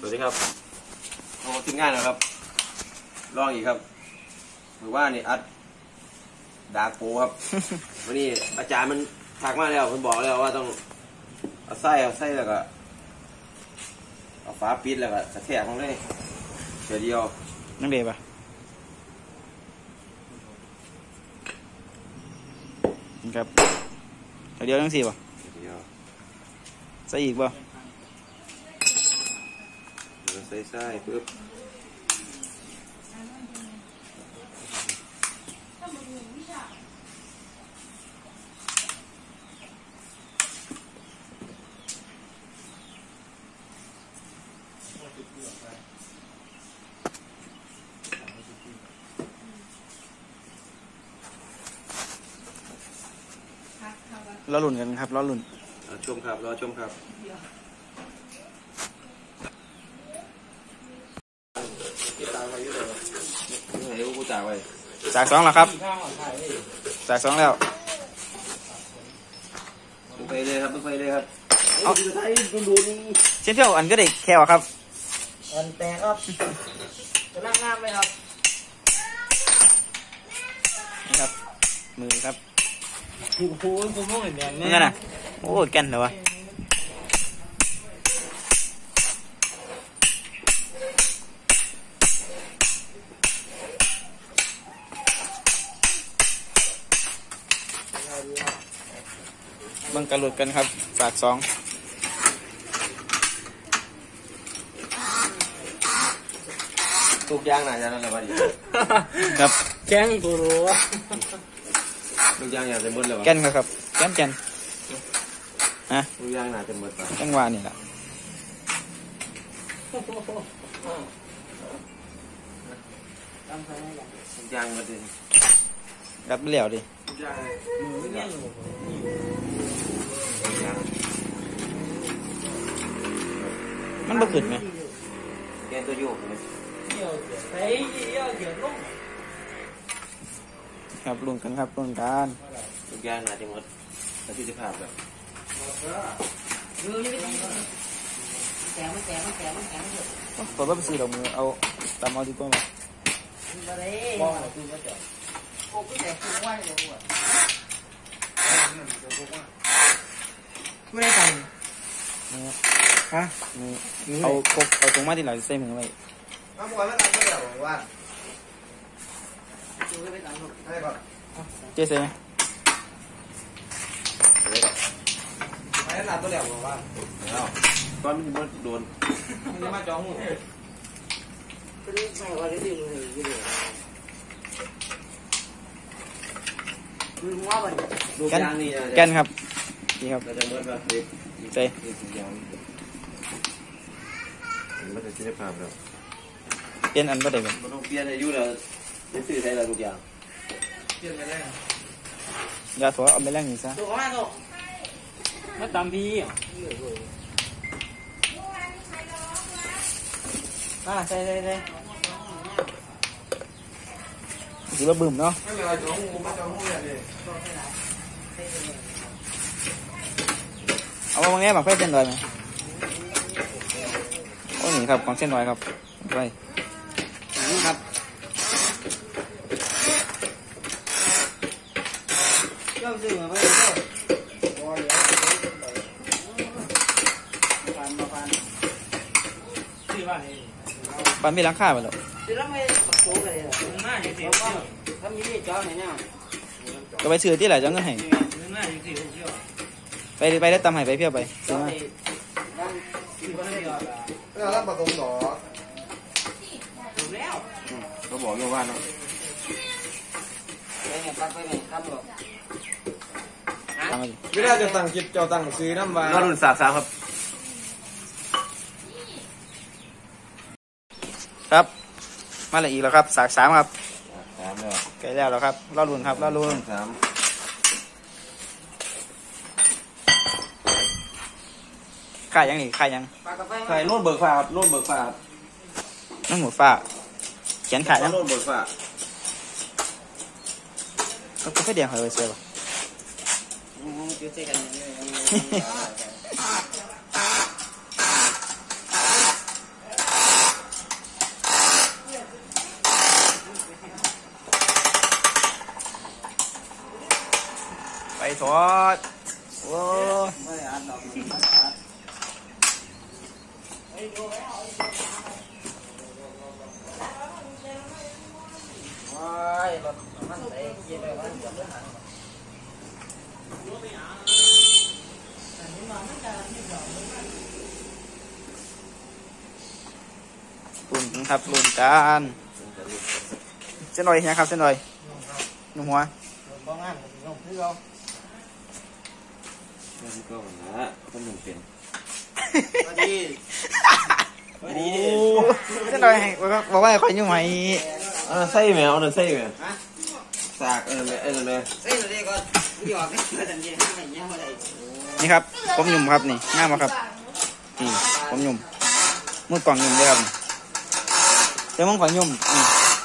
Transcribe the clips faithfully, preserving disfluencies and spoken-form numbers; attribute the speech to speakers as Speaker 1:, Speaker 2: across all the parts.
Speaker 1: สวัสดีครับโอ้ทีมงานนะครับลองอีกครับหรือว่านี่อัดดาโกครับ วันนี้อาจารย์มันทักมาแล้วมันบอกแล้วว่าต้องเอาไส้เอาไส้แล้วก็เอาฝาปิดแล้วก็กระแทกของเลยเดี๋ยวเดียว
Speaker 2: นั่งเดบอ่ะครับเดี๋ยวนั่งสี่ป่ะใส่อีกป่ะ
Speaker 1: ใส่ใส่ปึ๊บ
Speaker 2: รอหลุ่นกันครับรอหลุ่น
Speaker 1: ชมครับรอชมครับ
Speaker 2: จากสองแล้วครับจากสองแล้ว
Speaker 1: ไปเลยครับไปเลยครับเอาดูดูนี่
Speaker 2: เช่นเที่ยวอันก็ได้แค่วครับ
Speaker 3: อันแตกครับจะนั่งงามไหมครับ
Speaker 2: นี่ครับมือครับ
Speaker 3: โอ้โหผมมองเห็นแดง
Speaker 2: นี่กันนะโอ้แก่นเหรอวะบังกระหลุดกันครับสากสอง
Speaker 1: ทุกอย่างน่าจะนั่นแหละวันนี้
Speaker 2: ครับ
Speaker 3: แข้งกูรู้
Speaker 1: ทุกอย่างอยากจะหมดแล้ว
Speaker 2: แก่นครับแก่นแก่นฮะ
Speaker 1: ทุกอย่างน่าจะหมดไป
Speaker 2: จังหวะนี่แหละ
Speaker 1: ทุกอย่างมาดิ
Speaker 2: รับไม่เหลวดิ
Speaker 1: ทุกอย่าง
Speaker 3: มือเนี่ยอยู่
Speaker 2: มันบ่ขึ้นไหม
Speaker 1: แกตัวโยกเลย
Speaker 3: เดี๋ยวไปเดี๋ยวเดี๋ยวลง
Speaker 2: ครับลุ้นกันครับลุ้นกัน
Speaker 1: ทุกอย่างน่าจะหมดประสิทธิภาพแบบ
Speaker 3: แกมันแกมันแกมันแกมันเยอะ
Speaker 2: ผมว่าไปซื้อดอกมือเอาตามเอาดีกว่าไหม
Speaker 3: มาเลยบ้องคือว่าจะโอ้ก็แต่คือว่าเดี๋ยวว่าไม่ได้ตัง
Speaker 2: ฮะเอาครบเอาตรงมาที่หลังใส่มือไว้
Speaker 1: เอาบัวแล้วตังก็เดี๋ยวว่า
Speaker 3: ดูไม่ตังหรอก
Speaker 1: ให้ก่อน
Speaker 2: เจ๊ใส่ไหม
Speaker 1: ให้ตังตัวเดี๋ยวว่าแล้วก้อนมันโดนมันมาจ้องหู
Speaker 3: ก็ได้ใส่ว่าได้ดีมือดีเลยมือว่ามัน
Speaker 1: ดูยางนี่
Speaker 2: แก่นครับนี่ครับ
Speaker 1: เราจะเมื่อแบบนี้
Speaker 2: ใส่
Speaker 1: ยางมันจะใช้ภาพแล้ว
Speaker 2: เปลี่ยนอันบ่ได้บ่
Speaker 1: มันต้องเปลี่ยนอายุแล้วจะซื้อใช้แล้วทุกอย่าง
Speaker 3: เปลี่ยนไปได้
Speaker 2: ยาถั่วเอาไปแลกนี่ซะ
Speaker 3: ตัวมาตัวมาตามพี่อ่าใส่ใส่ใส่
Speaker 2: สิบ่บึ้มเนาะ
Speaker 1: ไม่เป็นไรจ้องหูมาจ้องหูอย่างนี้
Speaker 2: เอาบางแง่มาเพื่อเส้นลอยไหมโอ้นี่ครับของเส้นลอยครับไป
Speaker 3: นี่ครับเจ้าซื้อมาไปเจ้าพันมาพันซื้อบ้านเอง
Speaker 2: บ้านมีหลังคาไปหรอ
Speaker 3: ซื้อแล้วไม่ปักโซ่เลยอ่ะหน้าอย่างเดียวถ้ามีเจ้าเนี่ย
Speaker 2: ก็ไปซื้อที่ไหนจะเงินให้ไปไปได้ตำให้ไปเพี้ยวไปซื้อมา
Speaker 1: แล้วรับประตูหรอ
Speaker 3: แล้ว
Speaker 1: ก็บอกอยู่ว่าเนาะ
Speaker 3: ไปไงปักไปไงครับหรอ
Speaker 1: ไม่ได้จะตั้งจิตเจ้าตั้งซื้อน้ำมาก็รุ่นสามสามครับ
Speaker 2: ครับมาเลยอีกแล้วครับสากสามครับสามแล้วใกล้แล้วแล้วครับรอรุ่นครับรอรุ่น
Speaker 1: สาม
Speaker 2: ขายยังนี่ขายยัง
Speaker 1: ขายโน่นเบิกฟ้าครับโน่นเบิกฟ้า
Speaker 2: นั่งหมูฟ้าเขียนขายยัง
Speaker 1: โน่นเบิกฟ้า
Speaker 2: ก็แค่เดียวเหรอเชียวป่ะทอดโอ้
Speaker 3: ไม่ได้อัดดอกไม่ได้อัดเฮ้ยดูไว้เอาว้ายรถมันเตะกินเลยมันเดือดเลยหันอันนี้มันไม่ได้ไม่ดอก
Speaker 2: ลุ่นกันครับลุ่นกันเส้นหน่อยนะครับเส้นหน่อยหนุ่มหัว
Speaker 3: บ้องงานน้องพี่เรา
Speaker 1: นี่ก็เหมือนนะคนหนึ่งเป็น
Speaker 3: พอดีพอดี
Speaker 2: เส้นหน่อยบอกว่าคอยยุ่งไหม
Speaker 1: เออไส้แมวเออไส้แมวสากเออเออเลย
Speaker 3: เส้นเลยก่อนหยอกไม่เคยสังเกตให้มันยังไม่ได้
Speaker 2: นี่ครับผมยุ่มครับนี่ง่ายมากครับนี่ผมยุ่มมือกล่องยุ่มเลยครับเดี๋ยวมึงขอยุ่มนี่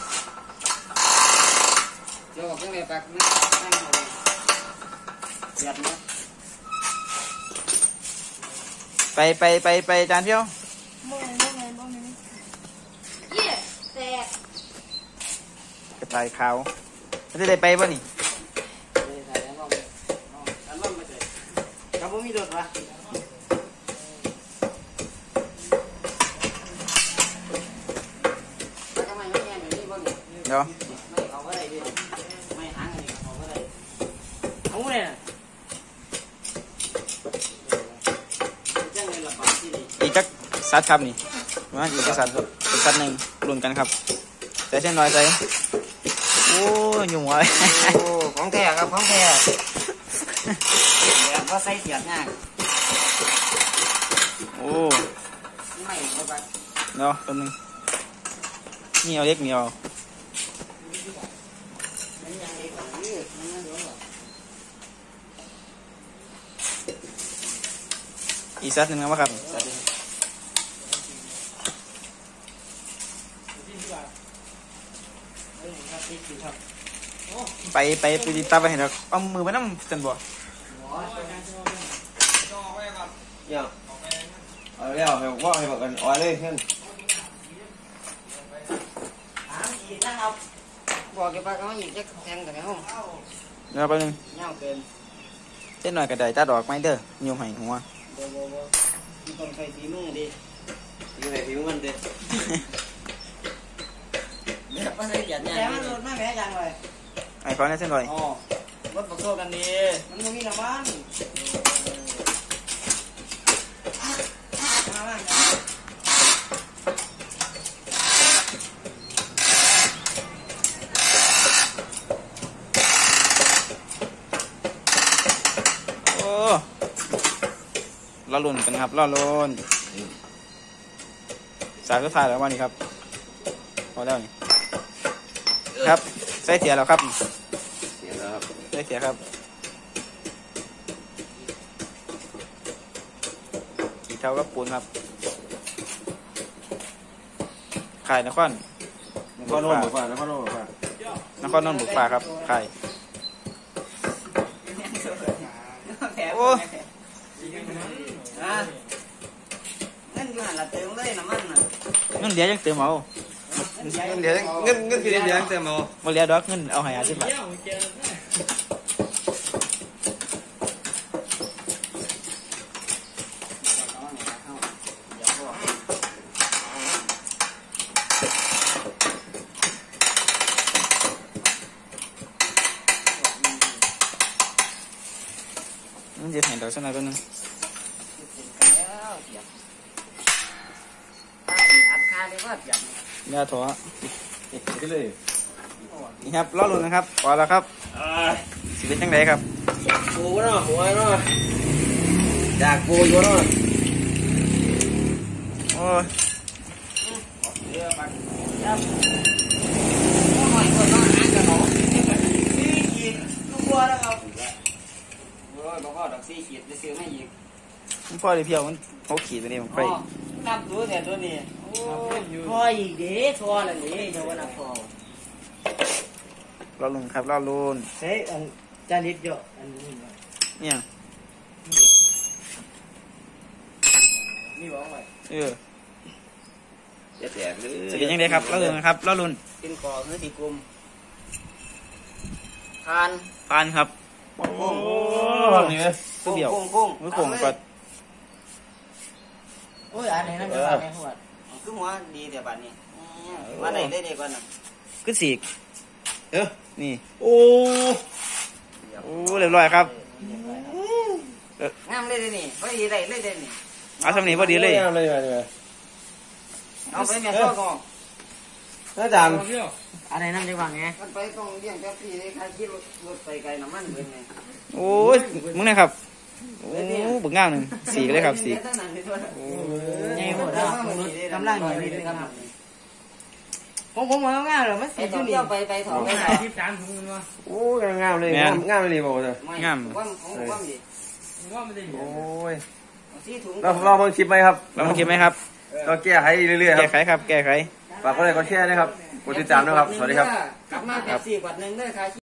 Speaker 3: เดี๋ยวบอกยังไงปักนะนั่งเลยหยัดนะ
Speaker 2: ไปไปไปไปจานเที่ยว
Speaker 4: โมงโมงไงโมงไงเยี่ยแตก
Speaker 2: กระต่ายขาวจะได้ไปป่ะนี่
Speaker 3: ถ่ายแล้วน้องน้องอันนั้นไม่ใช่ครับผมมีรถวะแล้วทำไมไม่แง่แบบนี้บ้างเนี่ย
Speaker 2: เดี๋ยว
Speaker 3: ไม่เอาก็ได้ดิไม่หางอันนี้เอาก็ได้เอาเนี่ยจังเลยละบาทที่นี่
Speaker 2: อีกจักซัดครับนี่มาอีกจักซัดอีกซัดหนึ่งรุ่นกันครับแต่เส้นน้อยใจโอ้ยยุ่งไว้
Speaker 3: โอ้ของแท้ครับของแท้แบบว่าใส่เสียดง่าย
Speaker 2: โอ้
Speaker 3: ไม่เอาไป
Speaker 2: เดี๋ยวตัวนึงนี่เอาเล็กนี่เอา
Speaker 3: มันยังเองนี่มันยังเหลือหรอ
Speaker 2: อีกซัดหนึ่งนะครับไปไปไปติดตามไปเห็นแล้วเอามือไปน้ำจันบ่
Speaker 1: เนี่ยเอาแล้วให้บอกว่าให้บอกกันอ้อยเลยเพื่อน
Speaker 3: ถามอีกนะครับบอกกับป้าเขาอีกจะแทงกันไหมห้อง
Speaker 2: เดี๋ยวแป๊บนึง
Speaker 3: เงาเกิน
Speaker 2: เส้นหน่อยกระไดตาดอกไม้เด้อยุ่มให้หัว
Speaker 3: โบโบโบที่ต้องใช้ฝีมือดิ
Speaker 1: ยังไงผิวมันเด็ด
Speaker 3: แบบว่าใส่เสียดง่ายแต่มันรถไม่แม้จังเลย
Speaker 2: ไอ้ขอในเส้นหน่อย
Speaker 3: อ๋อรถประโซกันดีมันไม่มีน้ำมันมาบ้างนะ
Speaker 2: โอ้รอลุ่นกันครับรอลุ่นสายก็ถ่ายแล้ววันนี้ครับพอแล้วนี่ครับใส่เสียแล้วครับ
Speaker 1: เสียแล้วครับ
Speaker 2: ใส่เสียครับกี่เท่ากับปูนครับขายนคร
Speaker 1: นครโน่นบอกว่านครโน่นบอกว่าน
Speaker 2: ครนนท์บุกฟ้าครับขาย โอ้
Speaker 3: อ่ะนั่นอยู่หันละเติมเลยน้ำมันน่ะ
Speaker 2: เงินเหลือยังเติมเอา
Speaker 1: เงินเดี๋ยวเงินเงินกี่เดือนเดี๋ยวเต็มเอา
Speaker 2: บ่เหลือดอกเงินเอาให้อาสิบบาทมันจะเห็นดอกสักหน่อยตัวนึง
Speaker 3: แล้วเสียบตั้งอัดคาเลยว่าเสียบ
Speaker 2: ยาถั่ว
Speaker 1: เอ็กซ์เลย
Speaker 2: นี่ครับรอลุ้นนะครับพอแล้วครับสิเป็นจังไดครับ
Speaker 1: ปูเนาะปูเนาะจากปูอยู่เนาะ
Speaker 2: โอ้ย
Speaker 3: เรือปักยับก็หน่อยคนน้องหางกันหนอสี่ขีดลูกบัวแล้วครับโอ้ยบอกว่าดอกสี่ขีดจะซื้อไม่อีก
Speaker 2: มันพ่อได้เพียวมันหกขีดตัวนี้มันไป
Speaker 3: นับตัวแต่ตัวนี้โอ้พออีกเด้ทอละนี่เดี๋ยววันนับพอ
Speaker 2: รอลุ้นครับรอลุ้น
Speaker 3: ใช้อันจานิดเยอะอันนี้
Speaker 2: เนี่ย
Speaker 3: นี่บอกไว้
Speaker 2: เออ
Speaker 1: จะแตกเลย
Speaker 2: สิเป็นจังไดครับรอลุ้นนะครับรอลุ้น
Speaker 3: เป็นก่อเนื้อตีกลมทาน
Speaker 2: ผ่านครับ
Speaker 1: โอ้นี่ไหม
Speaker 2: คือเดี่ยว
Speaker 3: โค้งโค้ง
Speaker 2: มือโค้งก็
Speaker 3: โอ้ยอันนี้นั่นจะบาดในหัวคือหัวดีแต่บาดนี้ว่าไหนได้ดีกว่าน่ะ
Speaker 2: คือสีก
Speaker 1: เออ
Speaker 2: นี่
Speaker 1: โอ้
Speaker 2: โอ้เรียบร้อยครับ
Speaker 3: งามเลยนี่พอดีได้เลยเด่นนี่
Speaker 2: เอาสำนีพอดีเลย
Speaker 1: งามเลยเลย
Speaker 3: เอาไปแม่พ่อก่อน
Speaker 1: อาจารย์
Speaker 3: อะไรนั่นจะบาดไงมันไปต้องเลี้ยงแป๊บซี่เลยใครคิดรถไปไกลน้ำมันเป็นไง
Speaker 2: โอ้ยมึงนะครับโอ้บึกงามหนึ่งสีกเลยครับสีก
Speaker 3: ไงหมดแล้วกำลังหน่อยนี่ครับผมผมมองง่ายเลยมันสีจุดเดียวไปไปถอดไปถ่ายที่สามถุงมันวะ
Speaker 1: โอ้ยงามเลยงามงามเลยบอกเลย
Speaker 3: ว่างของว่างดิ
Speaker 1: โอ้ย
Speaker 3: สีถุง
Speaker 1: เราเราเบิ่งคลิปไหมครับ
Speaker 2: เรามาคิดไหมครับ
Speaker 1: ก็แก้ไขเรื่อยๆค
Speaker 2: แก้
Speaker 1: รับ
Speaker 2: ไขครับ แก้ไข
Speaker 1: ฝากกดไลค์กดแชร์นะครับกดติดตามนะครับสวัสดีครับ
Speaker 3: กลับมาแบบสี่กว่านึงเลยค่ะ